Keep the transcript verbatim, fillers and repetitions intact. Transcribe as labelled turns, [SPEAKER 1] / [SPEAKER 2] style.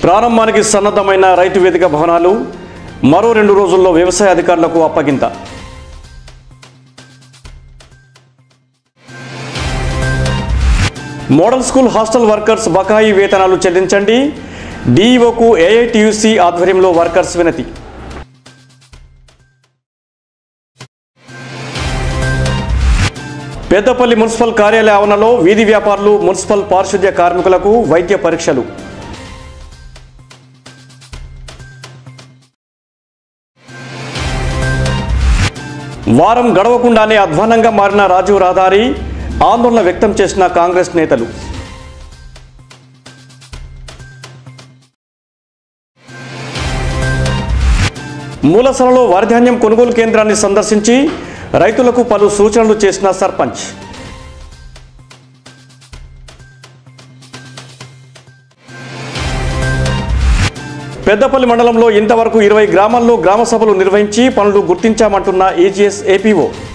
[SPEAKER 1] ప్రారంభానికి సన్నద్ధమైన రైతు వేదిక భవనాలు మరో రెండు రోజుల్లో వ్యవసాయ అధికారులకు అప్పగింత. మోడల్ స్కూల్ హాస్టల్ వర్కర్స్ బకాయి వేతనాలు చెల్లించండి. డీఈఓకు ఏఐటీయూసీ ఆధ్వర్యంలో వర్కర్స్ వినతి. పెద్దపల్లి మున్సిపల్ కార్యాలయ ఆవరణలో వీధి వ్యాపారులు, మున్సిపల్ పారిశుద్ధ్య కార్మికులకు వైద్య పరీక్షలు. వారం గడవకుండానే అధ్వానంగా మారిన రాజీవ్ రహదారి, ఆందోళన వ్యక్తం చేసిన కాంగ్రెస్ నేతలు. మూలసలలో వరిధాన్యం కొనుగోలు కేంద్రాన్ని సందర్శించి రైతులకు పలు సూచనలు చేసిన సర్పంచ్. పెద్దపల్లి మండలంలో ఇంతవరకు ఇరవై గ్రామాల్లో గ్రామ సభలు నిర్వహించి పనులు గుర్తించామంటున్న ఈజీఎస్ ఏపీఓ.